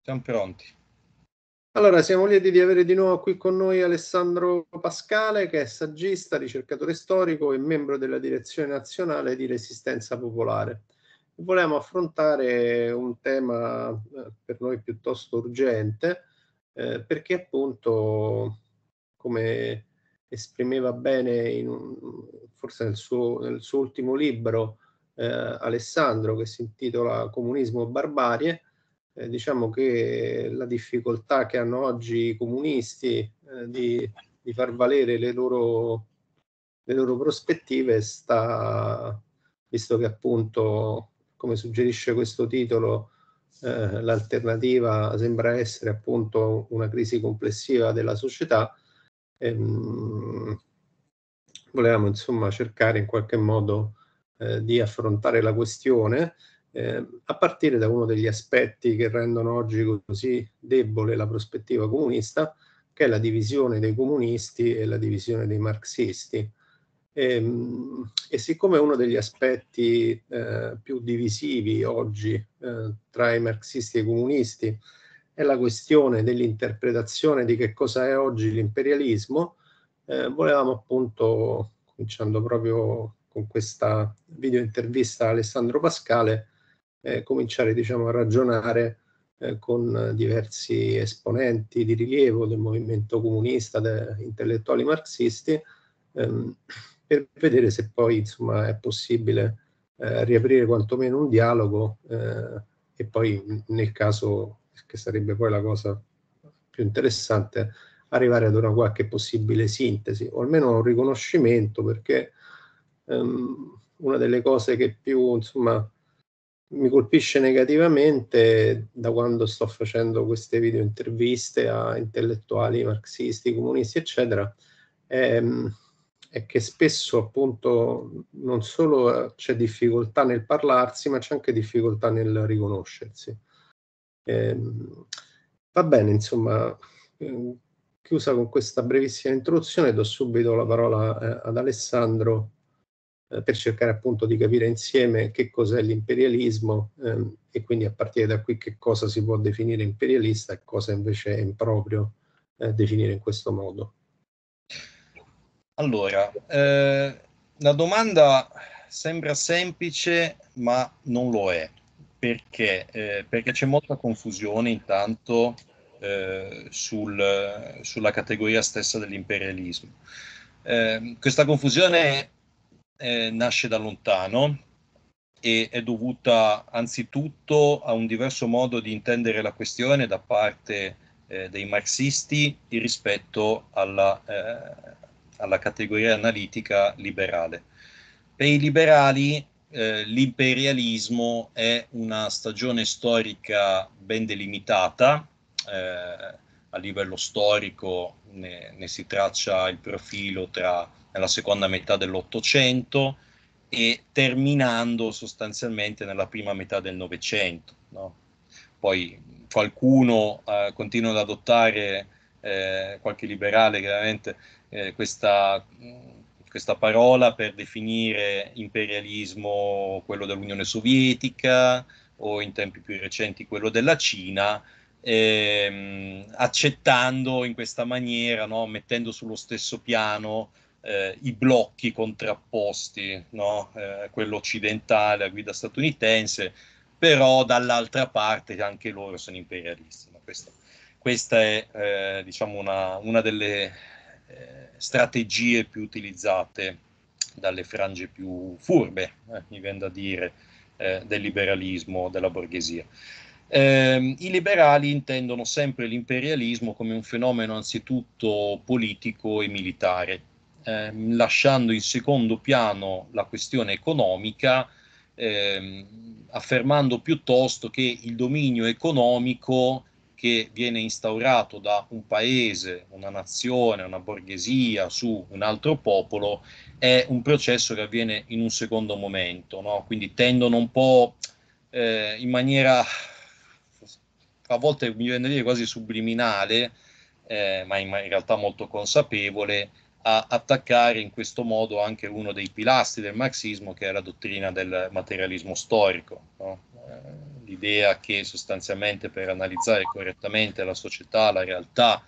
Siamo pronti. Allora, siamo lieti di avere di nuovo qui con noi Alessandro Pascale, che è saggista, ricercatore storico e membro della Direzione Nazionale di Resistenza Popolare. Volevamo affrontare un tema per noi piuttosto urgente, perché appunto, come esprimeva bene forse nel suo ultimo libro Alessandro, che si intitola Comunismo o Barbarie, diciamo che la difficoltà che hanno oggi i comunisti di far valere le loro prospettive sta, visto che appunto, come suggerisce questo titolo, l'alternativa sembra essere appunto una crisi complessiva della società. Volevamo insomma cercare in qualche modo di affrontare la questione a partire da uno degli aspetti che rendono oggi così debole la prospettiva comunista, che è la divisione dei comunisti e la divisione dei marxisti. E siccome uno degli aspetti più divisivi oggi tra i marxisti e i comunisti è la questione dell'interpretazione di che cosa è oggi l'imperialismo, volevamo appunto, cominciando proprio con questa video intervista a Alessandro Pascale, cominciare diciamo, a ragionare con diversi esponenti di rilievo del movimento comunista, intellettuali marxisti, per vedere se poi insomma, è possibile riaprire quantomeno un dialogo e poi nel caso, che sarebbe poi la cosa più interessante, arrivare ad una qualche possibile sintesi o almeno un riconoscimento, perché una delle cose che più insomma mi colpisce negativamente da quando sto facendo queste video interviste a intellettuali marxisti, comunisti, eccetera, è che spesso appunto non solo c'è difficoltà nel parlarsi, ma c'è anche difficoltà nel riconoscersi. Va bene, insomma, chiusa con questa brevissima introduzione, do subito la parola ad Alessandro per cercare appunto di capire insieme che cos'è l'imperialismo e quindi a partire da qui che cosa si può definire imperialista e cosa invece è improprio definire in questo modo. Allora, la domanda sembra semplice, ma non lo è. Perché? Perché c'è molta confusione intanto sulla categoria stessa dell'imperialismo. Questa confusione nasce da lontano e è dovuta anzitutto a un diverso modo di intendere la questione da parte dei marxisti rispetto alla categoria analitica liberale. Per i liberali l'imperialismo è una stagione storica ben delimitata, a livello storico ne si traccia il profilo nella seconda metà dell'Ottocento e terminando sostanzialmente nella prima metà del Novecento. No? Poi qualcuno continua ad adottare, qualche liberale chiaramente, questa parola per definire imperialismo quello dell'Unione Sovietica o in tempi più recenti quello della Cina, accettando in questa maniera, no, mettendo sullo stesso piano i blocchi contrapposti, no? Quello occidentale a guida statunitense, però dall'altra parte anche loro sono imperialisti. No? Questa è diciamo una delle strategie più utilizzate dalle frange più furbe, mi viene da dire, del liberalismo della borghesia. I liberali intendono sempre l'imperialismo come un fenomeno anzitutto politico e militare, lasciando in secondo piano la questione economica, affermando piuttosto che il dominio economico che viene instaurato da un paese, una nazione, una borghesia su un altro popolo è un processo che avviene in un secondo momento, no? Quindi tendono un po' in maniera a volte mi viene da dire quasi subliminale, ma in realtà molto consapevole, a attaccare in questo modo anche uno dei pilastri del marxismo, che è la dottrina del materialismo storico, no? l'idea che sostanzialmente per analizzare correttamente la società, la realtà,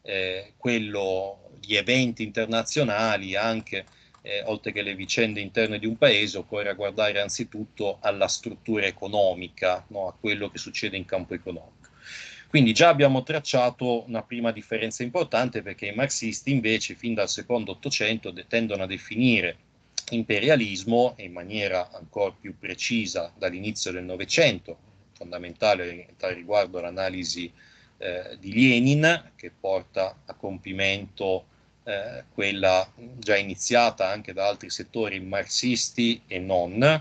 gli eventi internazionali, anche oltre che le vicende interne di un paese, occorre guardare anzitutto alla struttura economica, no? A quello che succede in campo economico. Quindi già abbiamo tracciato una prima differenza importante, perché i marxisti invece fin dal secondo Ottocento tendono a definire imperialismo, e in maniera ancora più precisa dall'inizio del Novecento, fondamentale al riguardo l'analisi di Lenin, che porta a compimento quella già iniziata anche da altri settori marxisti e non,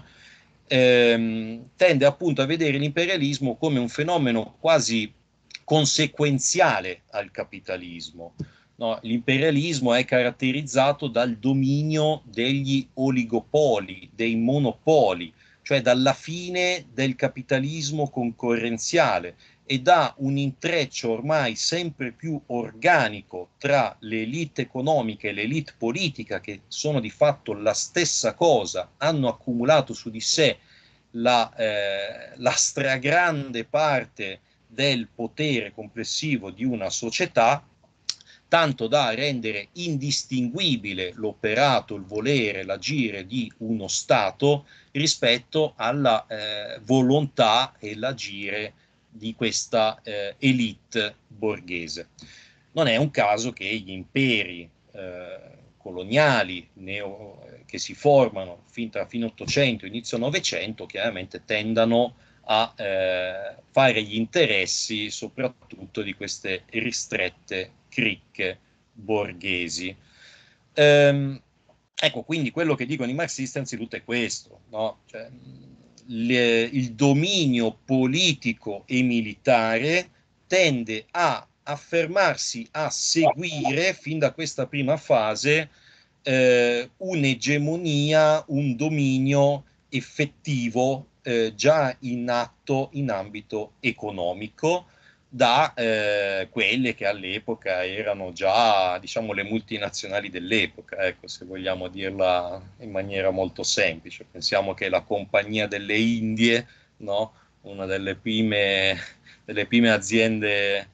tende appunto a vedere l'imperialismo come un fenomeno quasi conseguenziale al capitalismo. No, l'imperialismo è caratterizzato dal dominio degli oligopoli, dei monopoli, cioè dalla fine del capitalismo concorrenziale, e da un intreccio ormai sempre più organico tra le elite economiche e l'elite politica, che sono di fatto la stessa cosa, hanno accumulato su di sé la stragrande parte del potere complessivo di una società, tanto da rendere indistinguibile l'operato, il volere, l'agire di uno Stato rispetto alla volontà e l'agire di questa elite borghese. Non è un caso che gli imperi coloniali che si formano tra fine 800 e inizio 900 chiaramente tendano a fare gli interessi soprattutto di queste ristrette cricche borghesi. Ecco, quindi quello che dicono i marxisti anzitutto è questo, no? Cioè, il dominio politico e militare tende a affermarsi, a seguire fin da questa prima fase un'egemonia, un dominio effettivo già in atto in ambito economico, da quelle che all'epoca erano già, diciamo, le multinazionali dell'epoca, ecco, se vogliamo dirla in maniera molto semplice. Pensiamo che la Compagnia delle Indie, no? Una delle prime aziende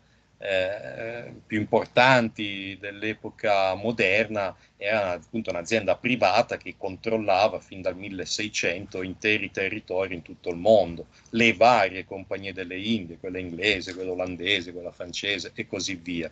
più importanti dell'epoca moderna, era appunto un'azienda privata che controllava fin dal 1600 interi territori in tutto il mondo, le varie compagnie delle Indie, quella inglese, quella olandese, quella francese e così via.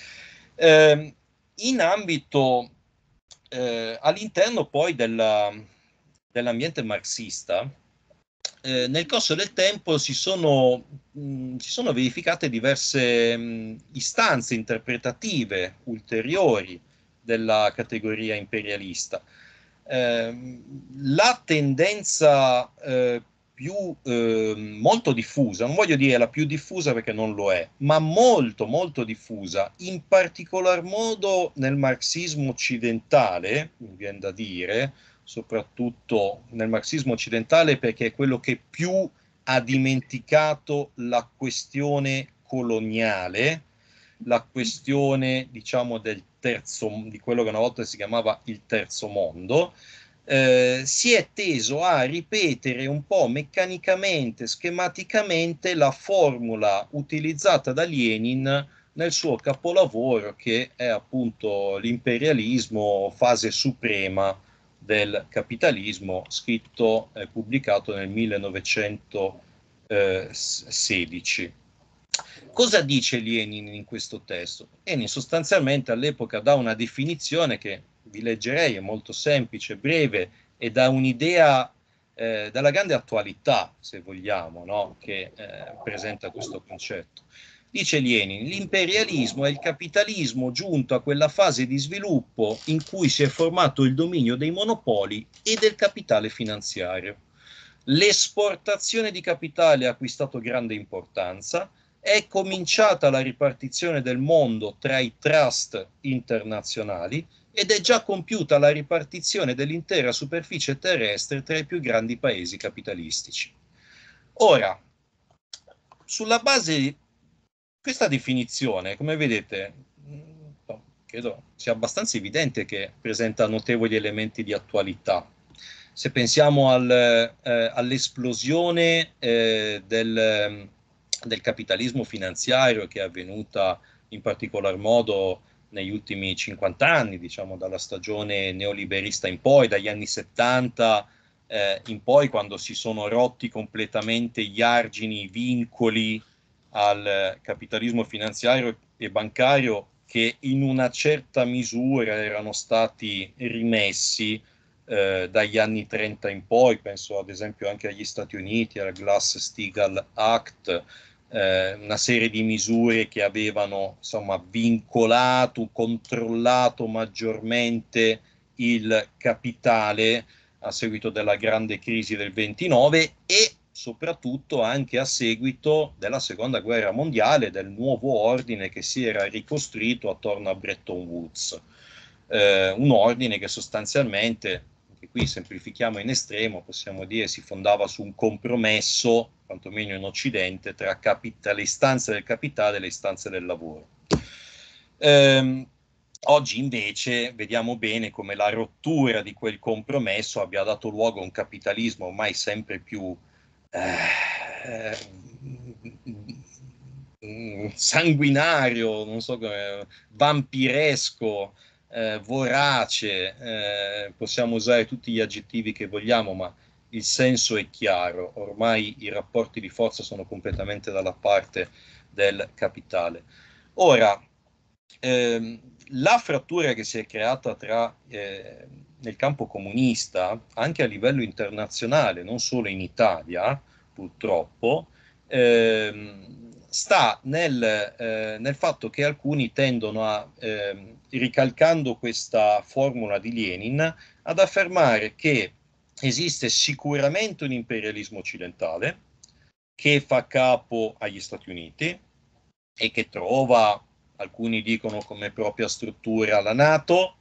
In ambito, all'interno poi dell'ambiente marxista, nel corso del tempo si sono verificate diverse istanze interpretative ulteriori della categoria imperialista. La tendenza molto diffusa, non voglio dire la più diffusa perché non lo è, ma molto molto diffusa, in particolar modo nel marxismo occidentale, mi viene da dire, soprattutto nel marxismo occidentale, perché è quello che più ha dimenticato la questione coloniale, la questione, diciamo, di quello che una volta si chiamava il terzo mondo. Si è teso a ripetere un po' meccanicamente, schematicamente, la formula utilizzata da Lenin nel suo capolavoro, che è appunto l'imperialismo, fase suprema del capitalismo, scritto e pubblicato nel 1916. Cosa dice Lenin in questo testo? Lenin sostanzialmente all'epoca dà una definizione che vi leggerei, è molto semplice, breve, e dà un'idea dalla grande attualità, se vogliamo, no? Che presenta questo concetto. Dice Lenin, l'imperialismo è il capitalismo giunto a quella fase di sviluppo in cui si è formato il dominio dei monopoli e del capitale finanziario. L'esportazione di capitale ha acquistato grande importanza, è cominciata la ripartizione del mondo tra i trust internazionali ed è già compiuta la ripartizione dell'intera superficie terrestre tra i più grandi paesi capitalistici. Ora, sulla base di questa definizione, come vedete, credo sia abbastanza evidente che presenta notevoli elementi di attualità. Se pensiamo all'esplosione del capitalismo finanziario che è avvenuta in particolar modo negli ultimi 50 anni, diciamo dalla stagione neoliberista in poi, dagli anni 70 in poi, quando si sono rotti completamente gli argini, i vincoli al capitalismo finanziario e bancario che in una certa misura erano stati rimessi dagli anni 30 in poi, penso ad esempio anche agli Stati Uniti, al Glass-Steagall Act, una serie di misure che avevano insomma vincolato, controllato maggiormente il capitale a seguito della grande crisi del 29 e soprattutto anche a seguito della seconda guerra mondiale, del nuovo ordine che si era ricostruito attorno a Bretton Woods. Un ordine che sostanzialmente, anche qui semplifichiamo in estremo, possiamo dire si fondava su un compromesso, quantomeno in Occidente, tra le istanze del capitale e le istanze del lavoro. Oggi invece vediamo bene come la rottura di quel compromesso abbia dato luogo a un capitalismo ormai sempre più sanguinario, non so come, vampiresco, vorace, possiamo usare tutti gli aggettivi che vogliamo, ma il senso è chiaro, ormai i rapporti di forza sono completamente dalla parte del capitale. Ora, la frattura che si è creata nel campo comunista, anche a livello internazionale, non solo in Italia, purtroppo, sta nel fatto che alcuni tendono ricalcando questa formula di Lenin, ad affermare che esiste sicuramente un imperialismo occidentale che fa capo agli Stati Uniti e che trova, alcuni dicono come propria struttura, la NATO,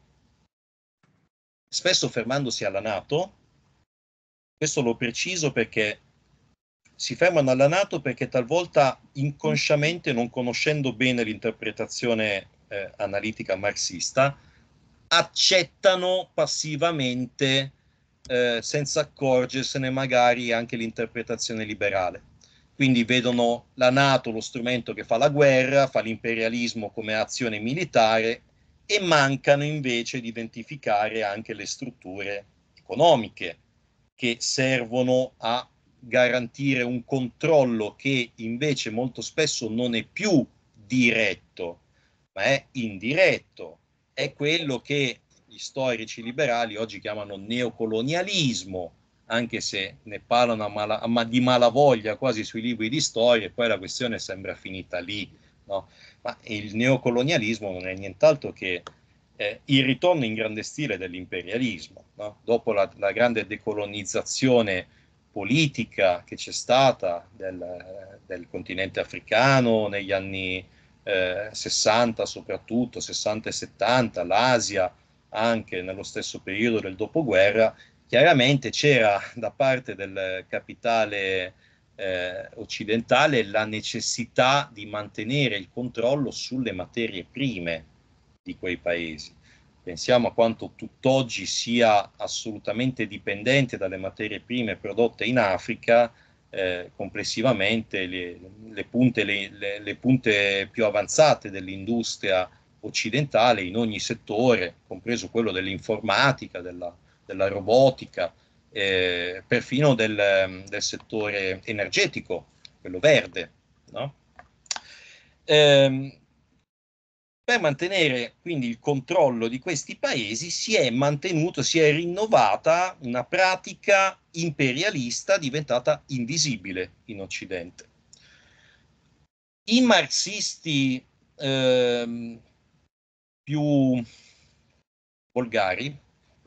spesso fermandosi alla NATO. Questo lo preciso perché si fermano alla NATO perché talvolta inconsciamente, non conoscendo bene l'interpretazione analitica marxista, accettano passivamente, senza accorgersene magari, anche l'interpretazione liberale. Quindi vedono la NATO lo strumento che fa la guerra, fa l'imperialismo come azione militare e mancano invece di identificare anche le strutture economiche che servono a garantire un controllo che invece molto spesso non è più diretto, ma è indiretto. È quello che gli storici liberali oggi chiamano neocolonialismo, anche se ne parlano di malavoglia quasi sui libri di storia, e poi la questione sembra finita lì, no? Ma il neocolonialismo non è nient'altro che il ritorno in grande stile dell'imperialismo, no? Dopo la grande decolonizzazione politica che c'è stata del continente africano negli anni 60, soprattutto 60 e 70, l'Asia anche nello stesso periodo del dopoguerra, chiaramente c'era da parte del capitale occidentale la necessità di mantenere il controllo sulle materie prime di quei paesi. Pensiamo a quanto tutt'oggi sia assolutamente dipendente dalle materie prime prodotte in Africa, complessivamente le punte più avanzate dell'industria occidentale in ogni settore, compreso quello dell'informatica, della robotica, perfino del settore energetico, quello verde, no? Per mantenere quindi il controllo di questi paesi si è rinnovata una pratica imperialista diventata invisibile in Occidente. I marxisti più volgari,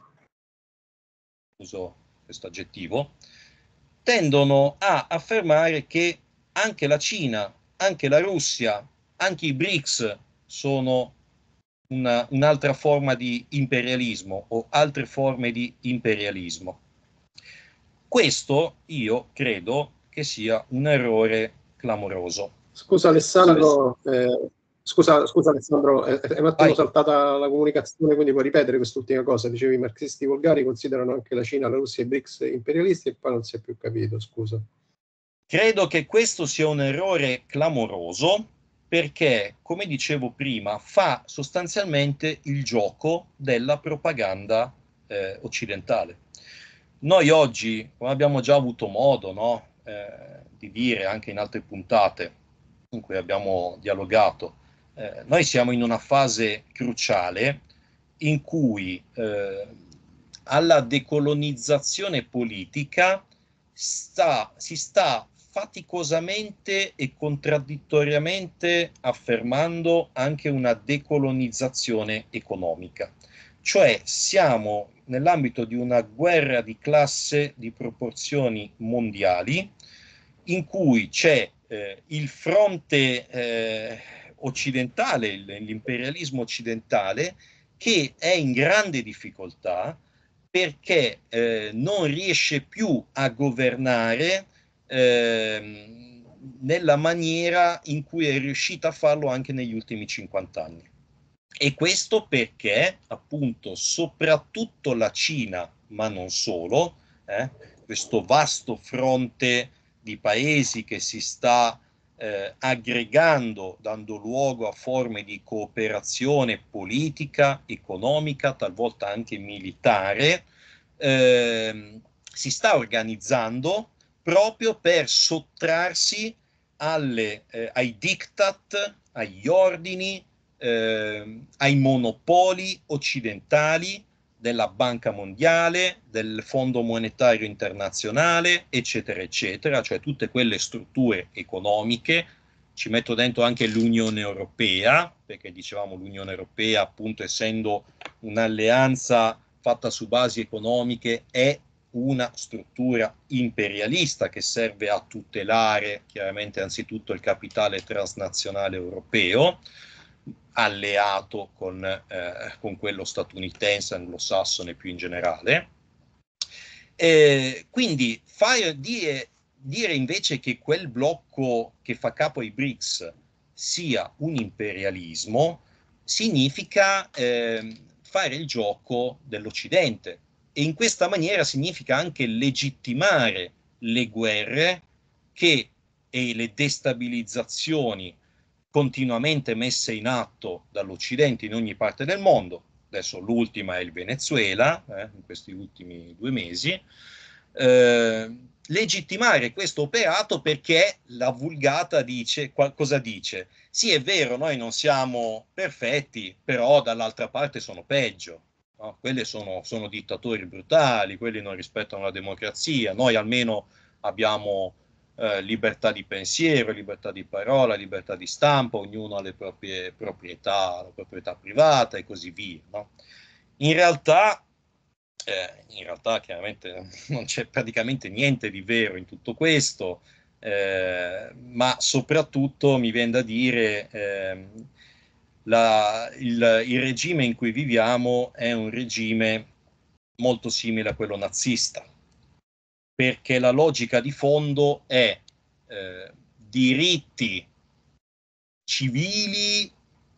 uso questo aggettivo, tendono a affermare che anche la Cina, anche la Russia, anche i BRICS sono un'altra forma di imperialismo o altre forme di imperialismo. Questo io credo che sia un errore clamoroso. Scusa Alessandro, Scusa Alessandro, è un attimo saltata la comunicazione, quindi puoi ripetere quest'ultima cosa. Dicevi i marxisti volgari considerano anche la Cina, la Russia e i BRICS imperialisti, e poi non si è più capito, scusa. Credo che questo sia un errore clamoroso perché, come dicevo prima, fa sostanzialmente il gioco della propaganda occidentale. Noi oggi, come abbiamo già avuto modo, no, di dire anche in altre puntate in cui abbiamo dialogato, noi siamo in una fase cruciale in cui alla decolonizzazione politica si sta faticosamente e contraddittoriamente affermando anche una decolonizzazione economica. Cioè siamo nell'ambito di una guerra di classe di proporzioni mondiali in cui c'è il fronte occidentale, l'imperialismo occidentale, che è in grande difficoltà perché non riesce più a governare nella maniera in cui è riuscita a farlo anche negli ultimi 50 anni. E questo perché, appunto, soprattutto la Cina, ma non solo, questo vasto fronte di paesi che si sta aggregando, dando luogo a forme di cooperazione politica, economica, talvolta anche militare, si sta organizzando proprio per sottrarsi ai diktat, agli ordini, ai monopoli occidentali della Banca Mondiale, del Fondo Monetario Internazionale, eccetera, eccetera, cioè tutte quelle strutture economiche. Ci metto dentro anche l'Unione Europea, perché dicevamo l'Unione Europea, appunto, essendo un'alleanza fatta su basi economiche, è una struttura imperialista che serve a tutelare chiaramente anzitutto il capitale transnazionale europeo, alleato con quello statunitense, anglosassone più in generale. Quindi dire invece che quel blocco che fa capo ai BRICS sia un imperialismo significa fare il gioco dell'Occidente, e in questa maniera significa anche legittimare le guerre e le destabilizzazioni continuamente messe in atto dall'Occidente in ogni parte del mondo. Adesso l'ultima è il Venezuela, in questi ultimi 2 mesi. Legittimare questo operato perché la vulgata dice, cosa dice? Sì, è vero, noi non siamo perfetti, però dall'altra parte sono peggio. No? Quelli sono dittatori brutali, quelli non rispettano la democrazia, noi almeno abbiamo libertà di pensiero, libertà di parola, libertà di stampa, ognuno ha le proprie proprietà, la proprietà privata e così via. No? In realtà chiaramente non c'è praticamente niente di vero in tutto questo, ma soprattutto mi viene da dire il regime in cui viviamo è un regime molto simile a quello nazista, perché la logica di fondo è diritti civili,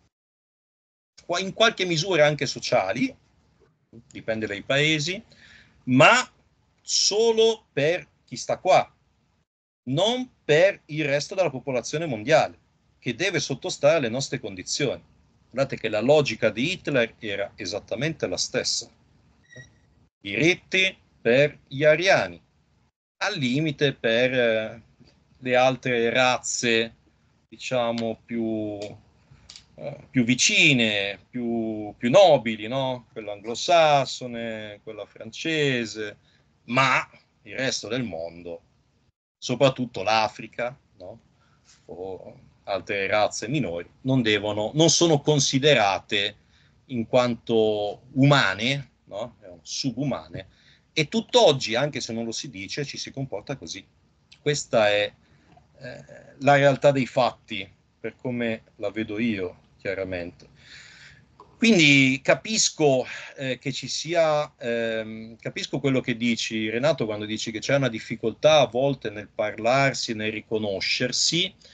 in qualche misura anche sociali, dipende dai paesi, ma solo per chi sta qua, non per il resto della popolazione mondiale, che deve sottostare alle nostre condizioni. Guardate che la logica di Hitler era esattamente la stessa. Diritti per gli ariani, al limite per le altre razze, diciamo, più vicine, più nobili, no? Quella anglosassone, quella francese, ma il resto del mondo, soprattutto l'Africa, no? O altre razze minori, non sono considerate in quanto umane, no? Subumane, e tutt'oggi, anche se non lo si dice, ci si comporta così. Questa è la realtà dei fatti, per come la vedo io, chiaramente. Quindi capisco che ci sia, capisco quello che dici, Renato, quando dici che c'è una difficoltà a volte nel parlarsi, nel riconoscersi,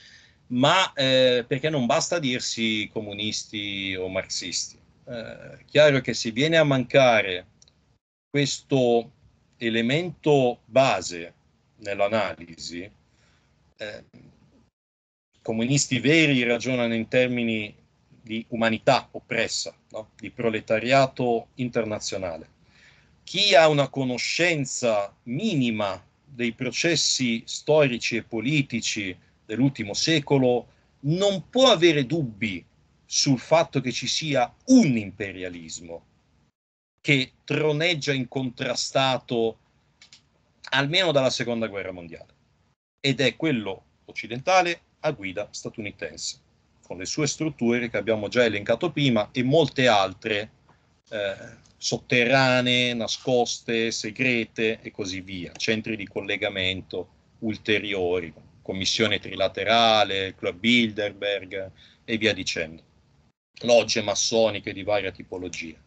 ma perché non basta dirsi comunisti o marxisti. È chiaro che se viene a mancare questo elemento base nell'analisi, eh, comunisti veri ragionano in termini di umanità oppressa, no? Di proletariato internazionale. Chi ha una conoscenza minima dei processi storici e politici dell'ultimo secolo non può avere dubbi sul fatto che ci sia un imperialismo che troneggia incontrastato almeno dalla seconda guerra mondiale, ed è quello occidentale a guida statunitense, con le sue strutture che abbiamo già elencato prima e molte altre sotterranee, nascoste, segrete e così via, centri di collegamento ulteriori, commissione trilaterale, Club Bilderberg e via dicendo, logge massoniche di varia tipologia.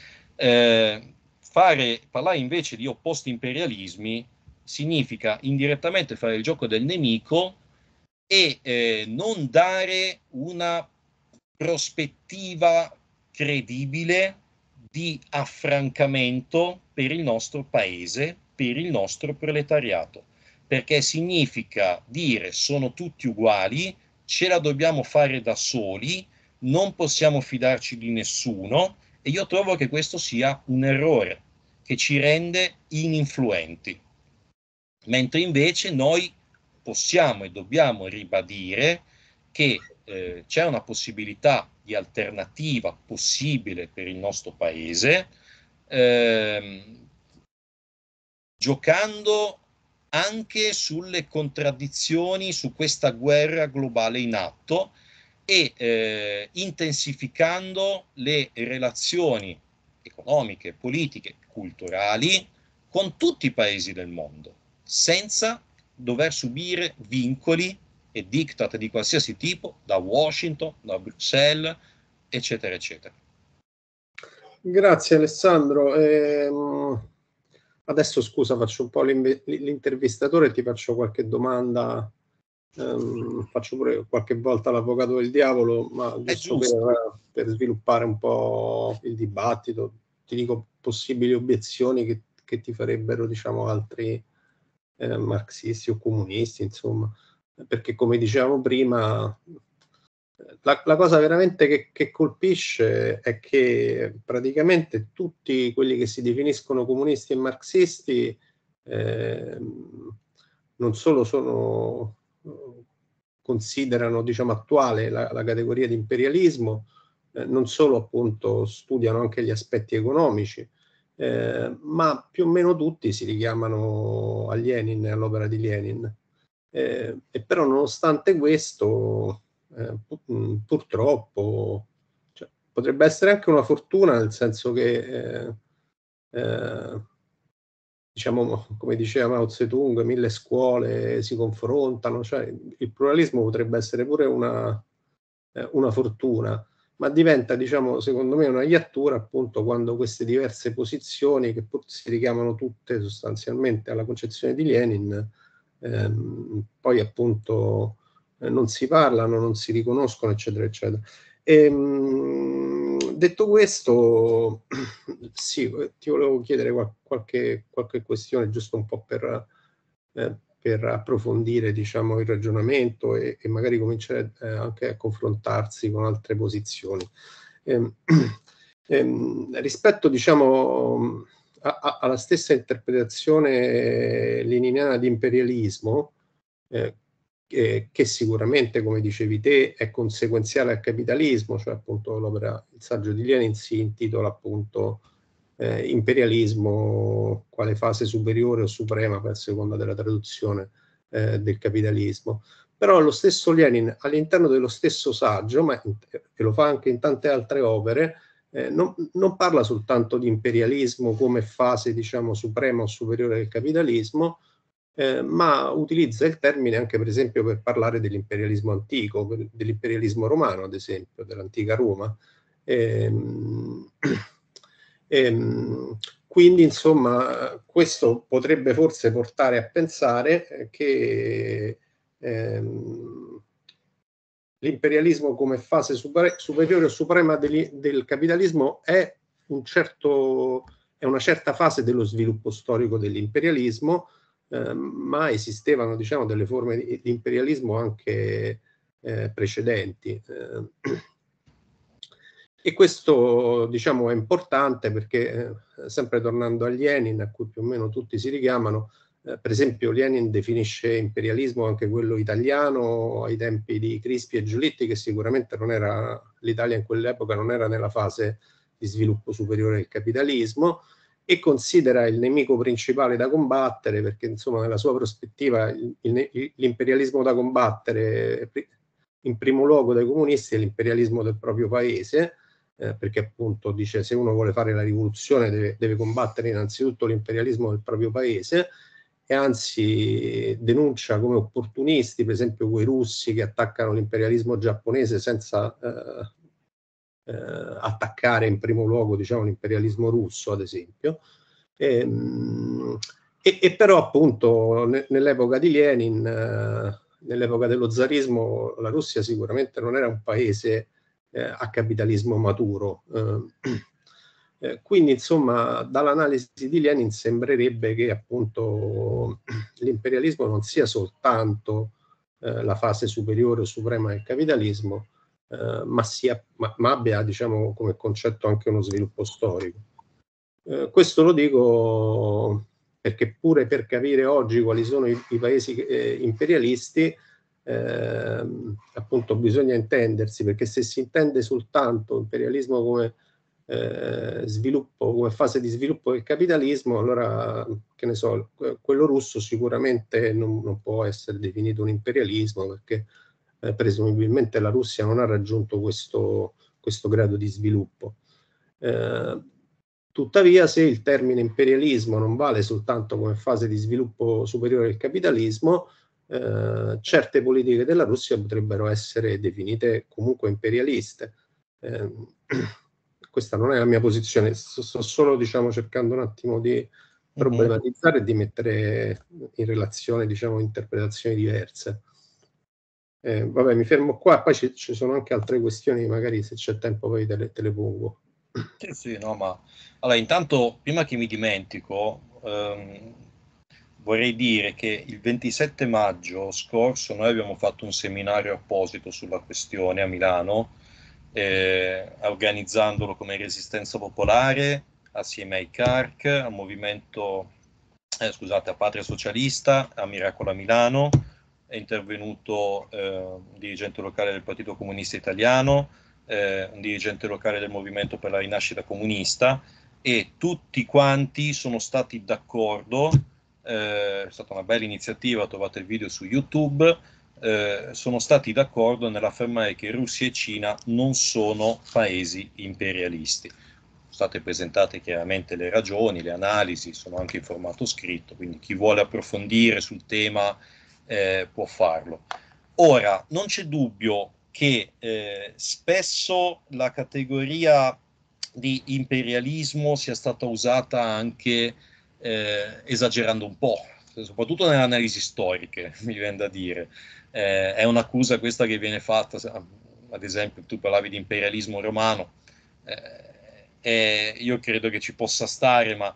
Parlare invece di opposti imperialismi significa indirettamente fare il gioco del nemico e non dare una prospettiva credibile di affrancamento per il nostro paese, per il nostro proletariato, perché significa dire sono tutti uguali, ce la dobbiamo fare da soli, non possiamo fidarci di nessuno, e io trovo che questo sia un errore che ci rende ininfluenti, mentre invece noi possiamo e dobbiamo ribadire che c'è una possibilità di alternativa possibile per il nostro paese, giocando anche sulle contraddizioni su questa guerra globale in atto e intensificando le relazioni economiche, politiche, culturali con tutti i paesi del mondo, senza dover subire vincoli e diktat di qualsiasi tipo da Washington, da Bruxelles, eccetera, eccetera. Grazie Alessandro. Adesso scusa, faccio un po' l'intervistatore e ti faccio qualche domanda. Faccio pure qualche volta l'avvocato del diavolo, ma giusto per sviluppare un po' il dibattito. Ti dico possibili obiezioni che ti farebbero, diciamo, altri marxisti o comunisti, insomma, perché come dicevamo prima, la cosa veramente che colpisce è che praticamente tutti quelli che si definiscono comunisti e marxisti non solo considerano, diciamo, attuale la categoria di imperialismo, non solo appunto studiano anche gli aspetti economici, ma più o meno tutti si richiamano a Lenin, all'opera di Lenin. E però nonostante questo, purtroppo, cioè, potrebbe essere anche una fortuna, nel senso che diciamo, come diceva Mao Zedong, 1000 scuole si confrontano, cioè il pluralismo potrebbe essere pure una fortuna, ma diventa, diciamo, secondo me una iattura appunto quando queste diverse posizioni, che pur si richiamano tutte sostanzialmente alla concezione di Lenin, poi appunto non si parlano, non si riconoscono, eccetera, eccetera. Detto questo, sì, ti volevo chiedere qualche questione, giusto un po' per approfondire, diciamo, il ragionamento e magari cominciare anche a confrontarsi con altre posizioni. Rispetto, diciamo, alla stessa interpretazione leniniana di imperialismo, che sicuramente, come dicevi te, è conseguenziale al capitalismo, cioè appunto il saggio di Lenin si intitola appunto imperialismo quale fase superiore o suprema, a seconda della traduzione del capitalismo. Però lo stesso Lenin, all'interno dello stesso saggio, ma e lo fa anche in tante altre opere, non parla soltanto di imperialismo come fase, diciamo, suprema o superiore del capitalismo, ma utilizza il termine anche, per esempio, per parlare dell'imperialismo antico, dell'imperialismo romano, ad esempio, dell'antica Roma. Quindi, insomma, questo potrebbe forse portare a pensare che l'imperialismo come fase superiore o suprema del capitalismo è una certa fase dello sviluppo storico dell'imperialismo, ma esistevano, diciamo, delle forme di imperialismo anche precedenti. E questo, diciamo, è importante perché, sempre tornando a Lenin, a cui più o meno tutti si richiamano, per esempio Lenin definisce imperialismo anche quello italiano ai tempi di Crispi e Giolitti, che sicuramente non era, l'Italia in quell'epoca non era nella fase di sviluppo superiore del capitalismo, e considera il nemico principale da combattere, perché insomma nella sua prospettiva l'imperialismo da combattere in primo luogo dai comunisti è l'imperialismo del proprio paese, perché appunto dice se uno vuole fare la rivoluzione deve combattere innanzitutto l'imperialismo del proprio paese, e anzi denuncia come opportunisti per esempio quei russi che attaccano l'imperialismo giapponese senza attaccare in primo luogo, diciamo, l'imperialismo russo, ad esempio. E però appunto nell'epoca di Lenin, nell'epoca dello zarismo, la Russia sicuramente non era un paese a capitalismo maturo. Quindi insomma dall'analisi di Lenin sembrerebbe che appunto l'imperialismo non sia soltanto la fase superiore o suprema del capitalismo, ma abbia, diciamo, come concetto anche uno sviluppo storico. Questo lo dico perché pure per capire oggi quali sono i paesi imperialisti, appunto bisogna intendersi, perché se si intende soltanto imperialismo come sviluppo, come fase di sviluppo del capitalismo, allora, che ne so, quello russo sicuramente non può essere definito un imperialismo, perché presumibilmente la Russia non ha raggiunto questo grado di sviluppo. Tuttavia, se il termine imperialismo non vale soltanto come fase di sviluppo superiore del capitalismo, certe politiche della Russia potrebbero essere definite comunque imperialiste. Questa non è la mia posizione, sto solo, diciamo, cercando un attimo di problematizzare e di mettere in relazione, diciamo, interpretazioni diverse. Vabbè, mi fermo qua, poi ci sono anche altre questioni, magari se c'è tempo poi te le pongo. Sì, no, ma allora intanto prima che mi dimentico, vorrei dire che il 27 maggio scorso noi abbiamo fatto un seminario apposito sulla questione a Milano, organizzandolo come Resistenza Popolare assieme ai CARC, al movimento, scusate, a Patria Socialista, a Miracola Milano. È intervenuto un dirigente locale del Partito Comunista Italiano, un dirigente locale del Movimento per la Rinascita Comunista, e tutti quanti sono stati d'accordo. È stata una bella iniziativa, trovate il video su YouTube. Sono stati d'accordo nell'affermare che Russia e Cina non sono paesi imperialisti. Sono state presentate chiaramente le ragioni, le analisi, sono anche in formato scritto, quindi chi vuole approfondire sul tema può farlo. Ora, non c'è dubbio che spesso la categoria di imperialismo sia stata usata anche esagerando un po', soprattutto nelle analisi storiche, mi viene da dire. È un'accusa questa che viene fatta, ad esempio tu parlavi di imperialismo romano, io credo che ci possa stare, ma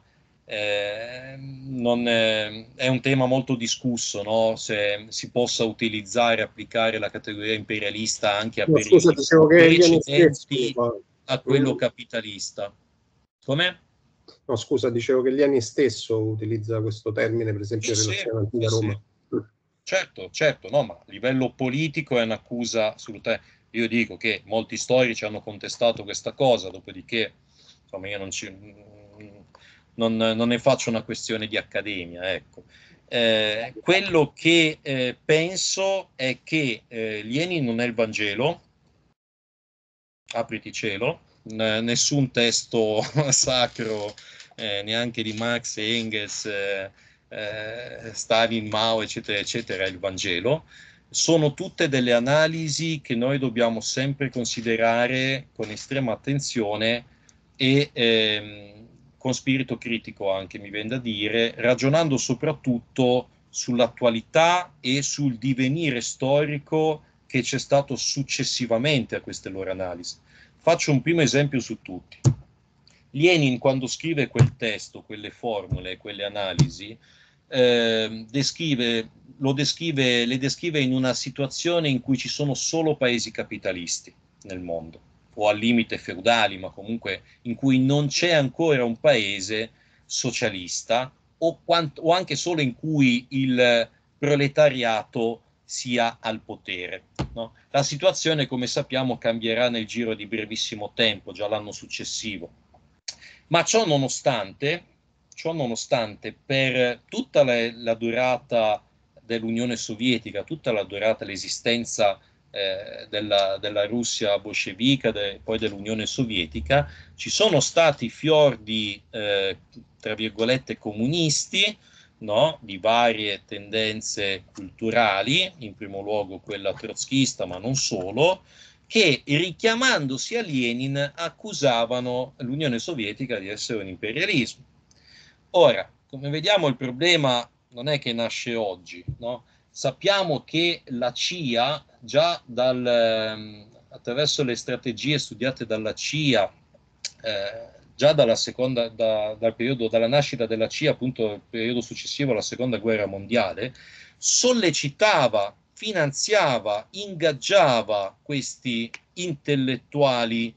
non è un tema molto discusso, no? Se si possa utilizzare, applicare la categoria imperialista anche a Scusa, periodi dicevo che gli anni stessi, precedenti a quello capitalista. Come? No, scusa, dicevo che Lenin stesso utilizza questo termine, per esempio, in relazione all'antica Roma. Certo, no, ma a livello politico è un'accusa assolutamente. Io dico che molti storici hanno contestato questa cosa, dopodiché, insomma, io non ne faccio una questione di accademia, ecco. Quello che penso è che Lenin non è il Vangelo, apriti cielo, nessun testo sacro, neanche di Marx, Engels, Stalin, Mao, eccetera, eccetera, è il Vangelo. Sono tutte delle analisi che noi dobbiamo sempre considerare con estrema attenzione e con spirito critico anche, mi viene da dire, ragionando soprattutto sull'attualità e sul divenire storico che c'è stato successivamente a queste loro analisi. Faccio un primo esempio su tutti. Lenin, quando scrive quel testo, quelle formule, quelle analisi, le descrive in una situazione in cui ci sono solo paesi capitalisti nel mondo, o al limite feudali, ma comunque in cui non c'è ancora un paese socialista, o anche solo in cui il proletariato sia al potere. No? La situazione, come sappiamo, cambierà nel giro di brevissimo tempo, già l'anno successivo. Ma ciò nonostante, per tutta la durata dell'Unione Sovietica, tutta la durata dell'esistenza della Russia bolscevica, poi dell'Unione Sovietica, ci sono stati fior di, tra virgolette, comunisti, no? Di varie tendenze culturali, in primo luogo quella trotskista, ma non solo, che richiamandosi a Lenin accusavano l'Unione Sovietica di essere un imperialismo. Ora, come vediamo, il problema non è che nasce oggi, no? Sappiamo che la CIA, già attraverso le strategie studiate dalla CIA, già dalla nascita della CIA, appunto il periodo successivo alla Seconda Guerra Mondiale, sollecitava, finanziava, ingaggiava questi intellettuali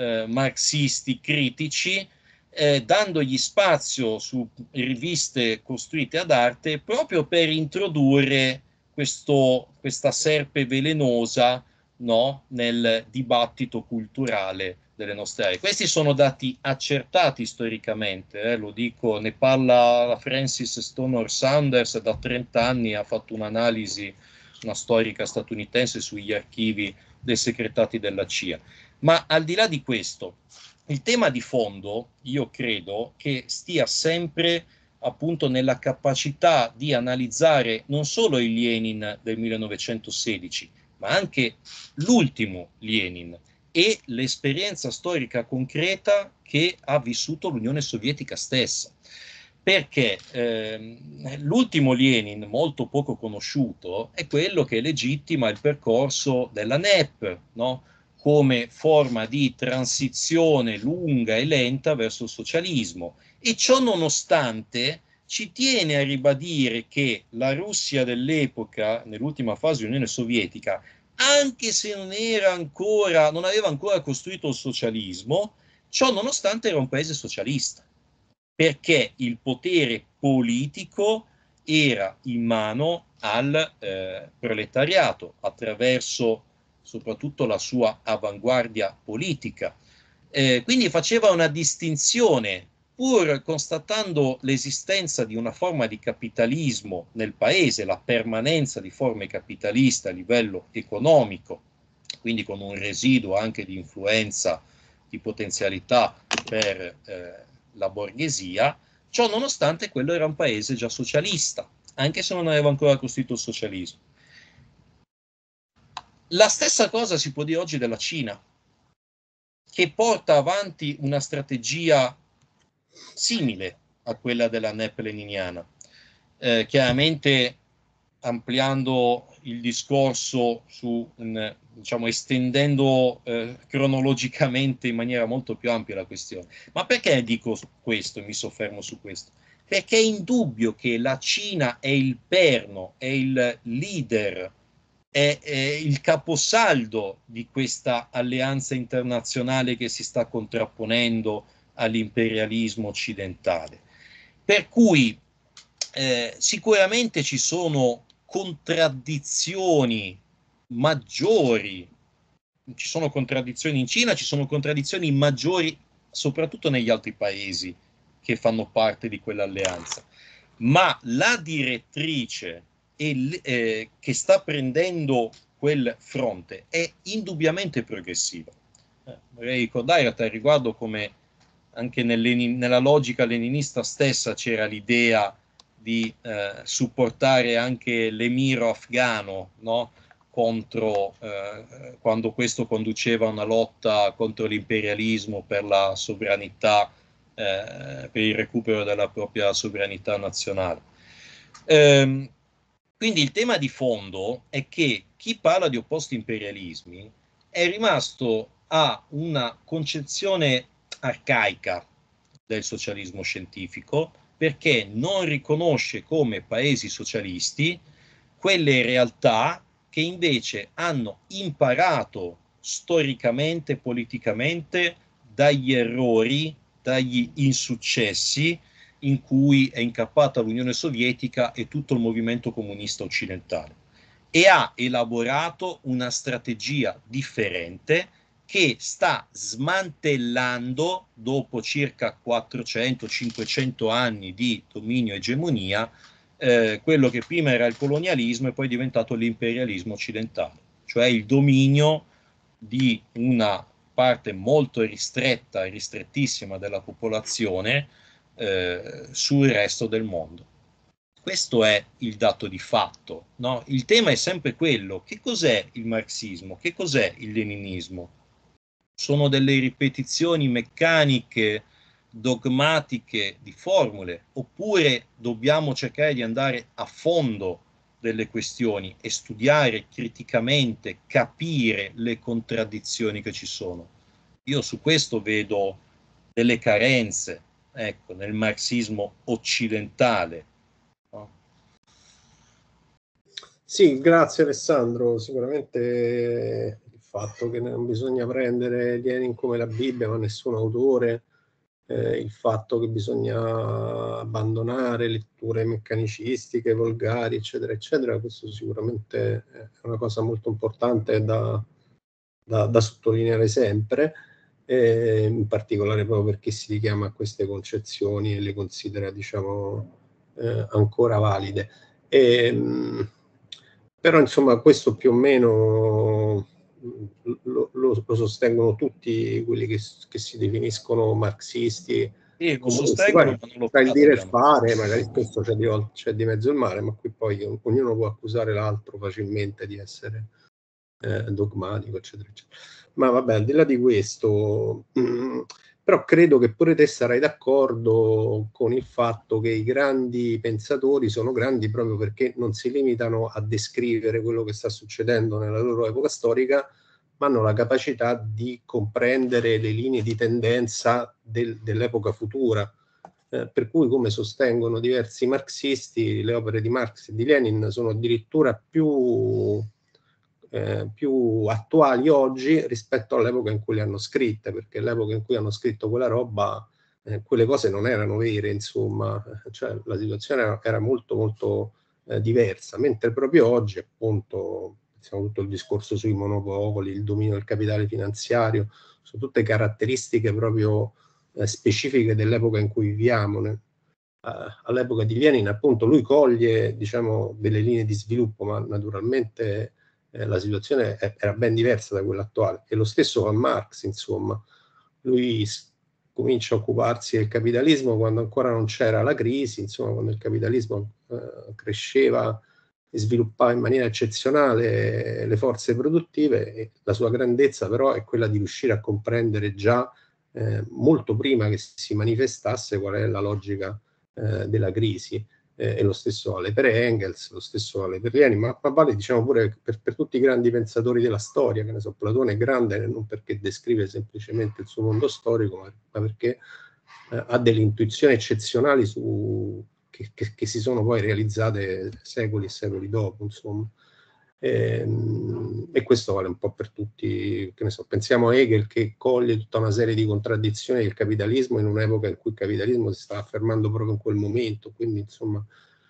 marxisti critici, dandogli spazio su riviste costruite ad arte proprio per introdurre questa serpe velenosa, no, nel dibattito culturale delle nostre aree. Questi sono dati accertati storicamente, lo dico, ne parla la Frances Stonor Saunders, da 30 anni ha fatto un'analisi, una storica statunitense, sugli archivi dei segretati della CIA. Ma al di là di questo, il tema di fondo, io credo, che stia sempre appunto nella capacità di analizzare non solo il Lenin del 1916, ma anche l'ultimo Lenin e l'esperienza storica concreta che ha vissuto l'Unione Sovietica stessa. Perché l'ultimo Lenin, molto poco conosciuto, è quello che legittima il percorso della NEP, no? Come forma di transizione lunga e lenta verso il socialismo. E ciò nonostante ci tiene a ribadire che la Russia dell'epoca, nell'ultima fase dell'Unione Sovietica, anche se non aveva ancora costruito il socialismo, ciò nonostante era un paese socialista, perché il potere politico era in mano al proletariato attraverso soprattutto la sua avanguardia politica. Quindi faceva una distinzione, pur constatando l'esistenza di una forma di capitalismo nel paese, la permanenza di forme capitaliste a livello economico, quindi con un residuo anche di influenza, di potenzialità per la borghesia. Ciò nonostante, quello era un paese già socialista, anche se non aveva ancora costruito il socialismo. La stessa cosa si può dire oggi della Cina, che porta avanti una strategia simile a quella della NEP leniniana, chiaramente ampliando il discorso diciamo, estendendo cronologicamente in maniera molto più ampia la questione. Ma perché dico questo e mi soffermo su questo? Perché è indubbio che la Cina è il perno, è il leader, è il caposaldo di questa alleanza internazionale che si sta contrapponendo all'imperialismo occidentale. Per cui sicuramente ci sono contraddizioni maggiori, ci sono contraddizioni in Cina, ci sono contraddizioni maggiori soprattutto negli altri paesi che fanno parte di quell'alleanza, ma la direttrice che sta prendendo quel fronte è indubbiamente progressiva. Vorrei ricordare a tal riguardo come anche nella logica leninista stessa c'era l'idea di supportare anche l'emiro afghano, no? Quando questo conduceva una lotta contro l'imperialismo per la sovranità, per il recupero della propria sovranità nazionale. Quindi il tema di fondo è che chi parla di opposti imperialismi è rimasto a una concezione arcaica del socialismo scientifico, perché non riconosce come paesi socialisti quelle realtà che invece hanno imparato storicamente, politicamente, dagli errori, dagli insuccessi in cui è incappata l'Unione Sovietica e tutto il movimento comunista occidentale, e ha elaborato una strategia differente che sta smantellando, dopo circa 400-500 anni di dominio e egemonia, quello che prima era il colonialismo e poi è diventato l'imperialismo occidentale, cioè il dominio di una parte molto ristretta e ristrettissima della popolazione sul resto del mondo. Questo è il dato di fatto, no? Il tema è sempre quello: che cos'è il marxismo? Che cos'è il leninismo? Sono delle ripetizioni meccaniche, dogmatiche di formule, oppure dobbiamo cercare di andare a fondo delle questioni e studiare criticamente, capire le contraddizioni che ci sono? Io su questo vedo delle carenze, ecco, nel marxismo occidentale, no? Sì, grazie Alessandro. Sicuramente il fatto che non bisogna prendere Lenin come la Bibbia, ma nessun autore, il fatto che bisogna abbandonare letture meccanicistiche, volgari, eccetera, eccetera, questo sicuramente è una cosa molto importante da sottolineare sempre, in particolare proprio perché si richiama a queste concezioni e le considera, diciamo, ancora valide. Però insomma questo più o meno lo sostengono tutti quelli che si definiscono marxisti, Sì, lo comunisti. sostengono, Poi ma non lo tra il dire e il praticano. fare, magari spesso c'è di mezzo il mare, ma qui poi ognuno può accusare l'altro facilmente di essere dogmatico, eccetera, eccetera. Ma vabbè, al di là di questo, però credo che pure te sarai d'accordo con il fatto che i grandi pensatori sono grandi proprio perché non si limitano a descrivere quello che sta succedendo nella loro epoca storica, ma hanno la capacità di comprendere le linee di tendenza dell'epoca futura. Per cui, come sostengono diversi marxisti, le opere di Marx e di Lenin sono addirittura più attuali oggi rispetto all'epoca in cui le hanno scritte, perché l'epoca in cui hanno scritto quella roba, quelle cose non erano vere, insomma, cioè la situazione era molto molto diversa, mentre proprio oggi, appunto, pensiamo tutto il discorso sui monopoli, il dominio del capitale finanziario, sono tutte caratteristiche proprio specifiche dell'epoca in cui viviamo. All'epoca di Lenin, appunto, lui coglie, diciamo, delle linee di sviluppo, ma naturalmente la situazione era ben diversa da quella attuale. E lo stesso fa Marx, insomma. Lui comincia a occuparsi del capitalismo quando ancora non c'era la crisi, insomma, quando il capitalismo cresceva e sviluppava in maniera eccezionale le forze produttive, e la sua grandezza però è quella di riuscire a comprendere già molto prima che si manifestasse qual è la logica della crisi. E lo stesso vale per Engels, lo stesso vale per Lenin, ma vale, diciamo, pure per tutti i grandi pensatori della storia, che ne so, Platone è grande non perché descrive semplicemente il suo mondo storico, ma perché ha delle intuizioni eccezionali che si sono poi realizzate secoli e secoli dopo, insomma. E questo vale un po' per tutti, che ne so, pensiamo a Hegel, che coglie tutta una serie di contraddizioni del capitalismo in un'epoca in cui il capitalismo si stava affermando proprio in quel momento, quindi insomma,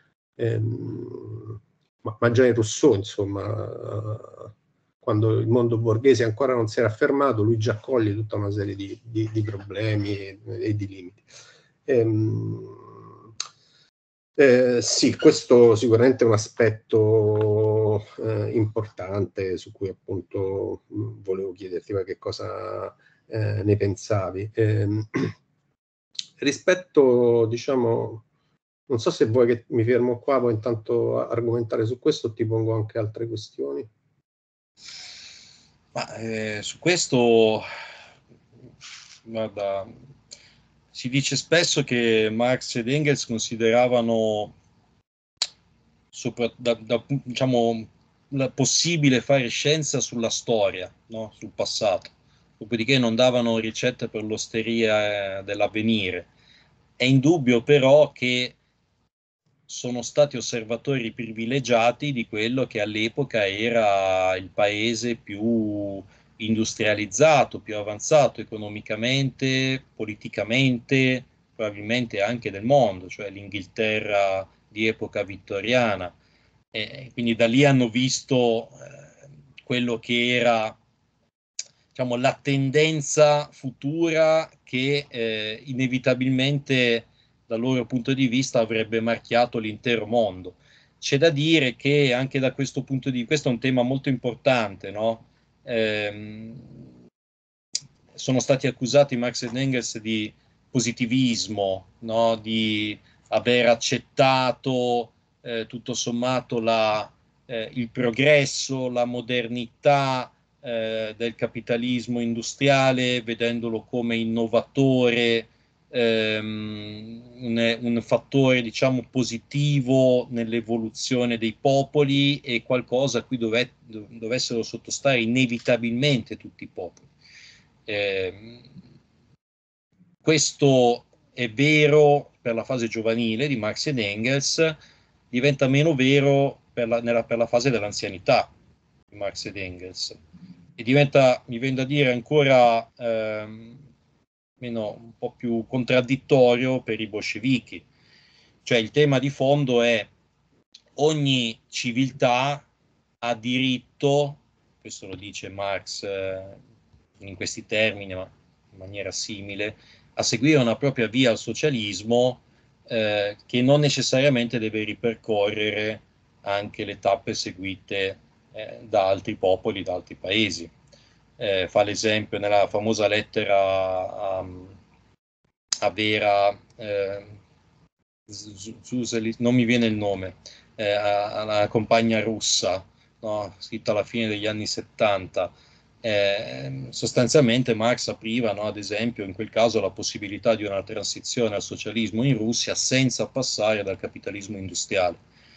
ma già in Rousseau, insomma, quando il mondo borghese ancora non si era affermato, lui già coglie tutta una serie di problemi e di limiti. Sì, questo sicuramente è un aspetto importante su cui appunto volevo chiederti ma che cosa ne pensavi. Rispetto, diciamo, non so se vuoi che mi fermo qua, poi intanto argomentare su questo o ti pongo anche altre questioni. Ma su questo, guarda, si dice spesso che Marx ed Engels consideravano diciamo, possibile fare scienza sulla storia, no? Sul passato. Dopodiché non davano ricette per l'osteria dell'avvenire. È indubbio però che sono stati osservatori privilegiati di quello che all'epoca era il paese più industrializzato, più avanzato economicamente, politicamente, probabilmente anche del mondo, cioè l'Inghilterra di epoca vittoriana. E quindi da lì hanno visto quello che era, diciamo, la tendenza futura che inevitabilmente dal loro punto di vista avrebbe marchiato l'intero mondo. C'è da dire che anche da questo punto di vista, questo è un tema molto importante, no? Sono stati accusati Marx ed Engels di positivismo, no? Di aver accettato tutto sommato il progresso, la modernità del capitalismo industriale, vedendolo come innovatore, un fattore, diciamo, positivo nell'evoluzione dei popoli e qualcosa a cui dovessero sottostare inevitabilmente tutti i popoli. Questo è vero per la fase giovanile di Marx ed Engels, diventa meno vero per la fase dell'anzianità di Marx ed Engels, e diventa, mi viene da dire, ancora un po' più contraddittorio per i bolscevichi. Cioè il tema di fondo è: ogni civiltà ha diritto, questo lo dice Marx in questi termini, ma in maniera simile, a seguire una propria via al socialismo che non necessariamente deve ripercorrere anche le tappe seguite da altri popoli, da altri paesi. Fa l'esempio nella famosa lettera a Vera, non mi viene il nome, alla compagna russa, no? Scritta alla fine degli anni 70. Sostanzialmente Marx apriva, no, ad esempio, in quel caso la possibilità di una transizione al socialismo in Russia senza passare dal capitalismo industriale.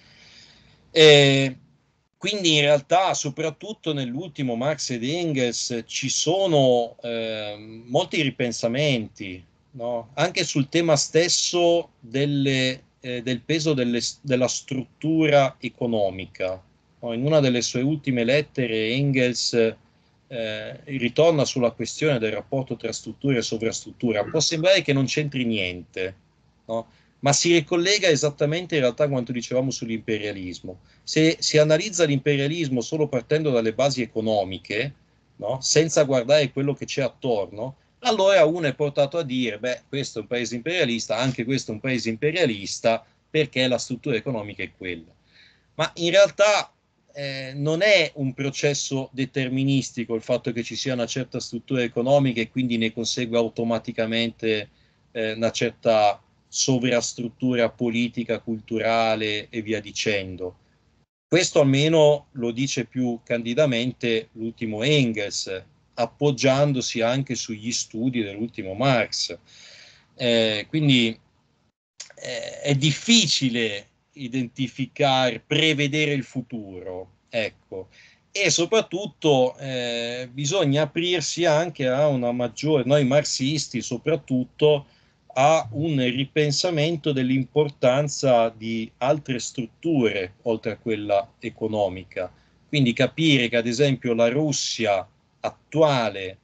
Quindi in realtà, soprattutto nell'ultimo Marx ed Engels, ci sono molti ripensamenti, no? Anche sul tema stesso del peso della struttura economica. No? In una delle sue ultime lettere Engels ritorna sulla questione del rapporto tra struttura e sovrastruttura. Può sembrare che non c'entri niente, no? Ma si ricollega esattamente in realtà a quanto dicevamo sull'imperialismo. Se si analizza l'imperialismo solo partendo dalle basi economiche, no? Senza guardare quello che c'è attorno, allora uno è portato a dire: beh, questo è un paese imperialista, anche questo è un paese imperialista, perché la struttura economica è quella. Ma in realtà non è un processo deterministico il fatto che ci sia una certa struttura economica e quindi ne consegua automaticamente una certa sovrastruttura politica, culturale e via dicendo. Questo almeno lo dice più candidamente l'ultimo Engels, appoggiandosi anche sugli studi dell'ultimo Marx. Quindi è difficile identificare, prevedere il futuro, ecco. E soprattutto bisogna aprirsi anche a una maggiore, noi marxisti soprattutto, a un ripensamento dell'importanza di altre strutture oltre a quella economica. Quindi capire che ad esempio la Russia attuale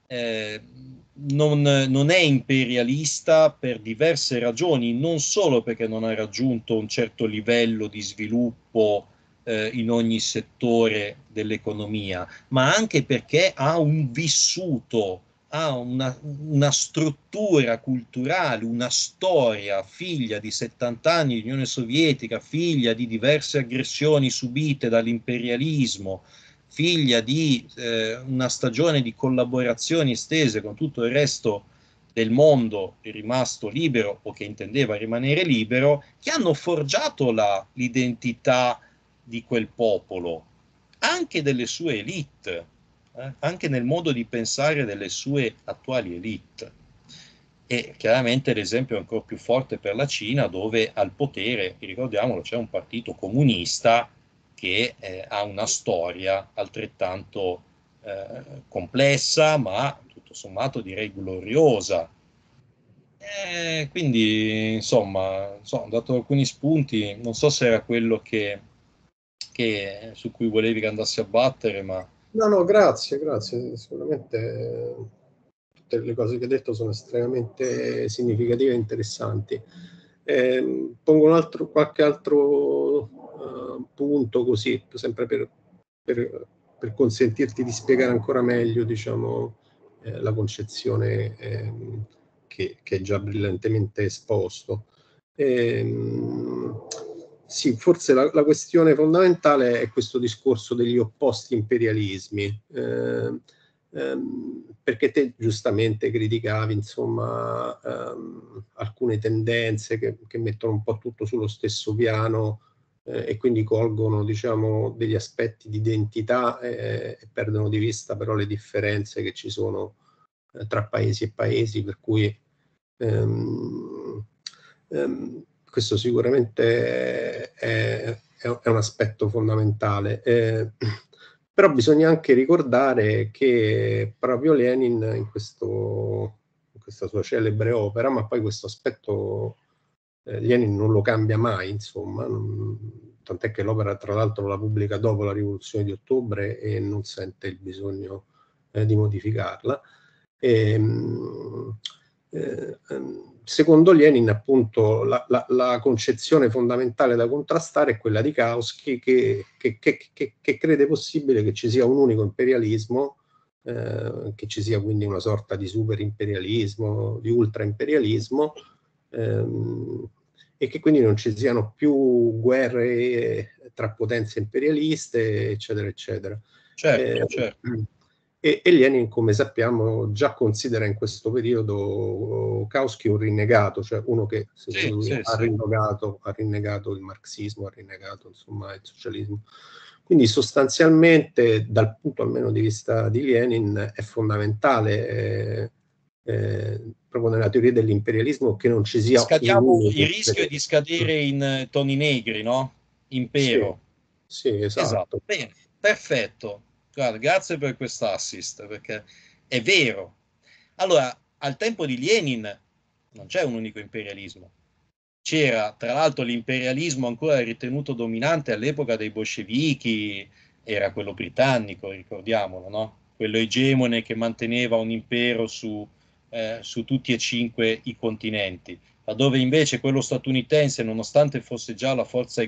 non è imperialista per diverse ragioni, non solo perché non ha raggiunto un certo livello di sviluppo in ogni settore dell'economia, ma anche perché ha un vissuto, ha una struttura culturale, una storia figlia di 70 anni di Unione Sovietica, figlia di diverse aggressioni subite dall'imperialismo, figlia di una stagione di collaborazioni estese con tutto il resto del mondo rimasto libero o che intendeva rimanere libero, che hanno forgiato l'identità di quel popolo, anche delle sue elite, anche nel modo di pensare delle sue attuali elite. E chiaramente l'esempio è ancora più forte per la Cina, dove al potere, ricordiamolo, c'è un partito comunista che ha una storia altrettanto complessa, ma tutto sommato direi gloriosa. Quindi, insomma, ho dato alcuni spunti, non so se era quello su cui volevi che andassi a battere, ma... No, no, grazie, grazie. Sicuramente tutte le cose che hai detto sono estremamente significative e interessanti. Pongo qualche altro punto così, sempre per consentirti di spiegare ancora meglio, diciamo, la concezione che hai già brillantemente esposto. Sì, forse la questione fondamentale è questo discorso degli opposti imperialismi, perché te giustamente criticavi, insomma, alcune tendenze che mettono un po' tutto sullo stesso piano e quindi colgono, diciamo, degli aspetti di identità e perdono di vista però le differenze che ci sono tra paesi e paesi, per cui questo sicuramente è un aspetto fondamentale. Però bisogna anche ricordare che proprio Lenin in questa sua celebre opera, ma poi questo aspetto Lenin non lo cambia mai, insomma, tant'è che l'opera tra l'altro la pubblica dopo la rivoluzione di ottobre e non sente il bisogno di modificarla. Secondo Lenin, appunto, la concezione fondamentale da contrastare è quella di Kautsky, che crede possibile che ci sia un unico imperialismo, che ci sia quindi una sorta di superimperialismo, di ultraimperialismo, e che quindi non ci siano più guerre tra potenze imperialiste, eccetera, eccetera. Certo, certo. E Lenin, come sappiamo, già considera in questo periodo Kautsky un rinnegato, cioè uno che secondo lui ha rinnegato il marxismo, ha rinnegato insomma il socialismo. Quindi sostanzialmente, dal punto almeno di vista di Lenin, è fondamentale proprio nella teoria dell'imperialismo che non ci sia Scadiamo, il rischio è di scadere in toni negri, no? Impero. Sì, esatto. Bene, perfetto. Guarda, grazie per questo assist, perché è vero. Allora, al tempo di Lenin non c'è un unico imperialismo. C'era, tra l'altro, l'imperialismo ancora ritenuto dominante all'epoca dei bolscevichi, era quello britannico, ricordiamolo, no? Quello egemone che manteneva un impero su tutti e 5 i continenti, laddove invece quello statunitense, nonostante fosse già la forza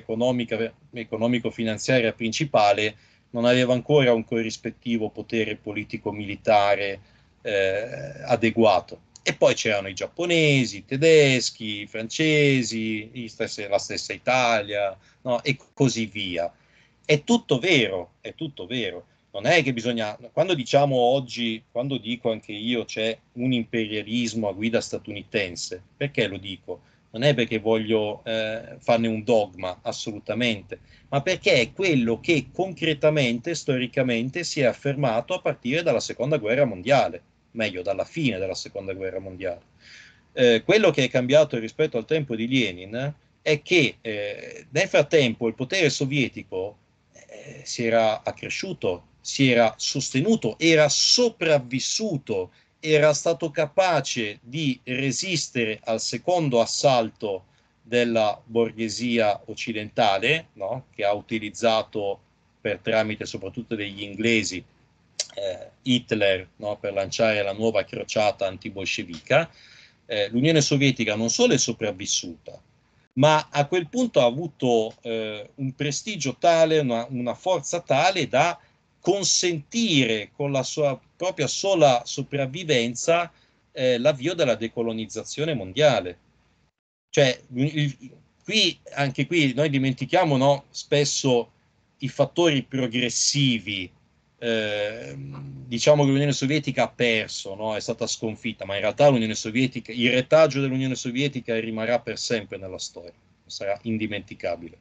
economico-finanziaria principale, non aveva ancora un corrispettivo potere politico-militare adeguato. E poi c'erano i giapponesi, i tedeschi, i francesi, la stessa Italia, no? E così via. È tutto vero, è tutto vero. Non è che bisogna, quando diciamo oggi, quando dico anche io c'è un imperialismo a guida statunitense, perché lo dico? Non è perché voglio farne un dogma, assolutamente, ma perché è quello che concretamente, storicamente, si è affermato a partire dalla Seconda Guerra Mondiale, meglio, dalla fine della Seconda Guerra Mondiale. Quello che è cambiato rispetto al tempo di Lenin è che nel frattempo il potere sovietico si era accresciuto, si era sostenuto, era sopravvissuto, era stato capace di resistere al secondo assalto della borghesia occidentale, no? Che ha utilizzato per tramite soprattutto degli inglesi Hitler, no? Per lanciare la nuova crociata antibolscevica. L'Unione Sovietica non solo è sopravvissuta, ma a quel punto ha avuto un prestigio tale, una forza tale da consentire con la sua propria sola sopravvivenza l'avvio della decolonizzazione mondiale. Cioè, anche qui noi dimentichiamo, no, spesso i fattori progressivi. Diciamo che l'Unione Sovietica ha perso, no? È stata sconfitta, ma in realtà l'Unione Sovietica, il retaggio dell'Unione Sovietica rimarrà per sempre nella storia, sarà indimenticabile.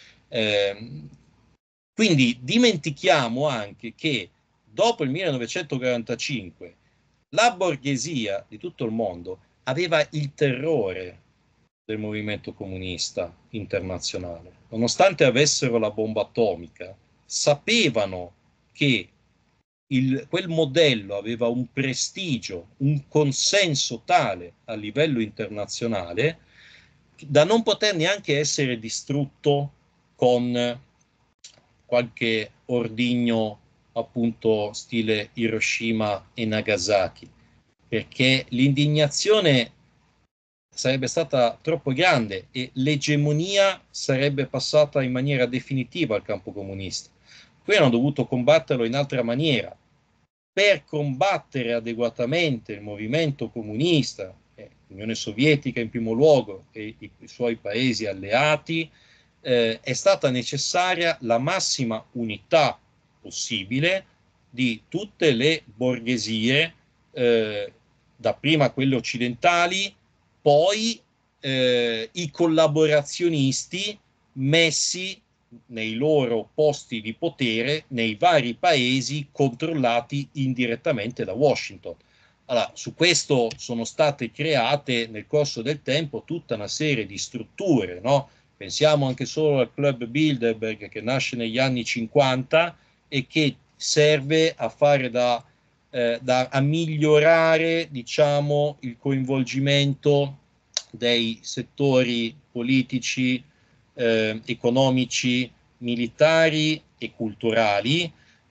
Quindi dimentichiamo anche che dopo il 1945 la borghesia di tutto il mondo aveva il terrore del movimento comunista internazionale. Nonostante avessero la bomba atomica, sapevano che quel modello aveva un prestigio, un consenso tale a livello internazionale da non poter neanche essere distrutto con qualche ordigno appunto stile Hiroshima e Nagasaki, perché l'indignazione sarebbe stata troppo grande e l'egemonia sarebbe passata in maniera definitiva al campo comunista. Qui hanno dovuto combatterlo in altra maniera. Per combattere adeguatamente il movimento comunista, l'Unione Sovietica in primo luogo e i suoi paesi alleati, è stata necessaria la massima unità possibile di tutte le borghesie, dapprima quelle occidentali, poi i collaborazionisti messi nei loro posti di potere nei vari paesi controllati indirettamente da Washington. Allora, su questo sono state create nel corso del tempo tutta una serie di strutture, no? Pensiamo anche solo al Club Bilderberg che nasce negli anni 50 e che serve a fare a migliorare, diciamo, il coinvolgimento dei settori politici, economici, militari e culturali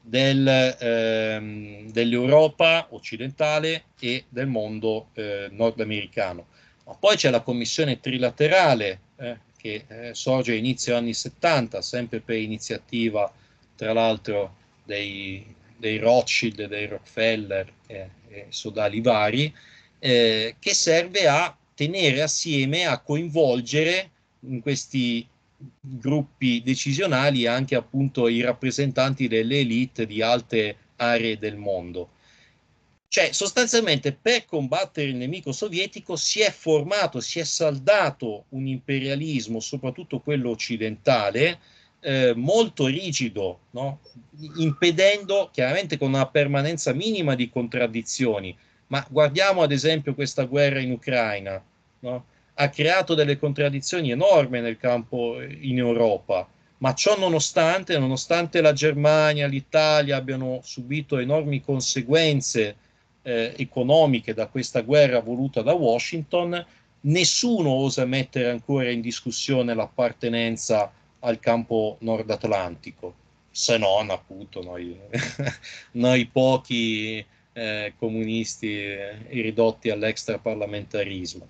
dell'Europa occidentale e del mondo nordamericano. Ma poi c'è la commissione trilaterale che sorge a inizio anni 70, sempre per iniziativa tra l'altro dei Rothschild, dei Rockefeller e sodali vari, che serve a tenere assieme, a coinvolgere in questi gruppi decisionali anche appunto i rappresentanti delle elite di alte aree del mondo. Cioè, sostanzialmente, per combattere il nemico sovietico si è formato, si è saldato un imperialismo, soprattutto quello occidentale, molto rigido, no? Impedendo, chiaramente con una permanenza minima di contraddizioni, ma guardiamo ad esempio questa guerra in Ucraina, no? Ha creato delle contraddizioni enormi nel campo in Europa, ma ciò nonostante, nonostante la Germania, l'Italia abbiano subito enormi conseguenze economiche da questa guerra voluta da Washington, nessuno osa mettere ancora in discussione l'appartenenza al campo nord atlantico, se non appunto noi pochi comunisti ridotti all'extraparlamentarismo.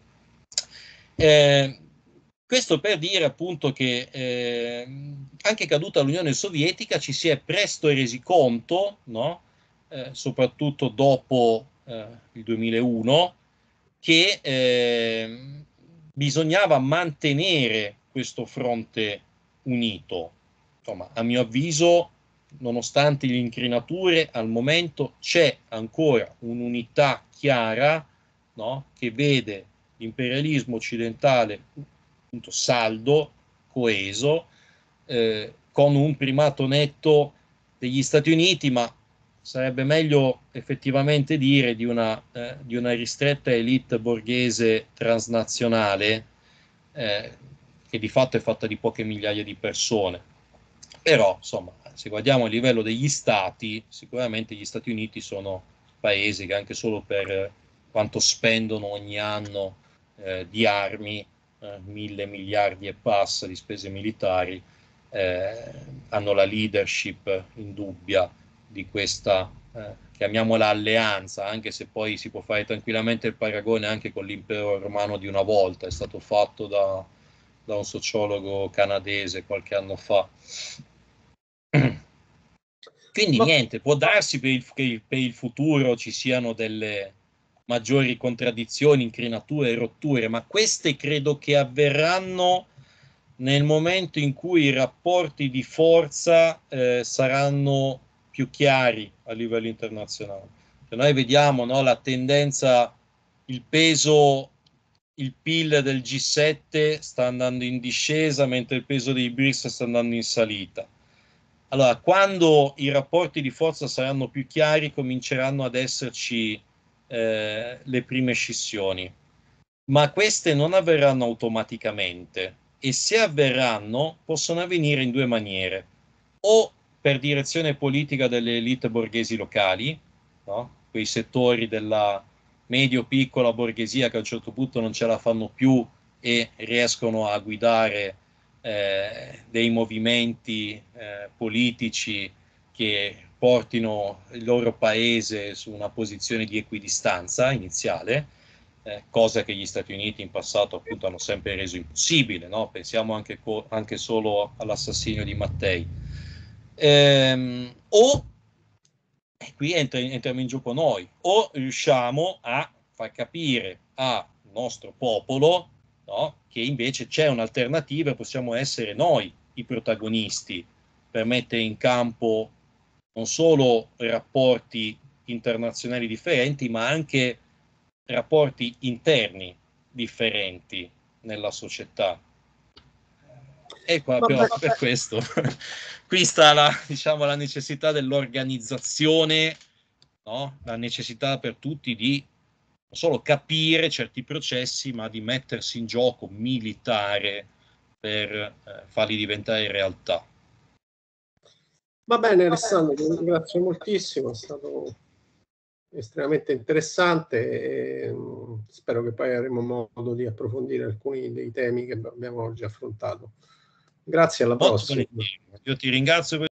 Questo per dire appunto che anche caduta l'Unione Sovietica ci si è presto resi conto, no? Soprattutto dopo il 2001, che bisognava mantenere questo fronte unito. Insomma, a mio avviso, nonostante le incrinature, al momento c'è ancora un'unità chiara, no? Che vede l'imperialismo occidentale appunto saldo, coeso, con un primato netto degli Stati Uniti, ma sarebbe meglio effettivamente dire di una ristretta elite borghese transnazionale che di fatto è fatta di poche migliaia di persone. Però, insomma, se guardiamo a livello degli stati, sicuramente gli Stati Uniti sono paesi che anche solo per quanto spendono ogni anno di armi, 1.000 miliardi e passa di spese militari, hanno la leadership indubbia di questa, chiamiamola alleanza, anche se poi si può fare tranquillamente il paragone anche con l'impero romano di una volta, è stato fatto da un sociologo canadese qualche anno fa. Quindi niente, può darsi che per il futuro ci siano delle maggiori contraddizioni, incrinature e rotture, ma queste credo che avverranno nel momento in cui i rapporti di forza saranno più chiari a livello internazionale. Cioè noi vediamo, no, la tendenza, il peso, il PIL del G7 sta andando in discesa, mentre il peso dei BRICS sta andando in salita. Allora, quando i rapporti di forza saranno più chiari, cominceranno ad esserci le prime scissioni. ma queste non avverranno automaticamente e se avverranno possono avvenire in due maniere: o per direzione politica delle elite borghesi locali, no? Quei settori della medio-piccola borghesia che a un certo punto non ce la fanno più e riescono a guidare dei movimenti politici che portino il loro paese su una posizione di equidistanza iniziale, cosa che gli Stati Uniti in passato appunto hanno sempre reso impossibile, no? Pensiamo anche solo all'assassinio di Mattei. O, e qui entriamo in gioco noi, o riusciamo a far capire al nostro popolo, no, che invece c'è un'alternativa e possiamo essere noi i protagonisti per mettere in campo non solo rapporti internazionali differenti, ma anche rapporti interni differenti nella società. E qua, però per questo qui sta diciamo, la necessità dell'organizzazione, no? La necessità per tutti di non solo capire certi processi, ma di mettersi in gioco militare per farli diventare realtà. Va bene Alessandro, ti ringrazio moltissimo, è stato estremamente interessante e spero che poi avremo modo di approfondire alcuni dei temi che abbiamo oggi affrontato. Grazie, alla prossima. Io ti ringrazio per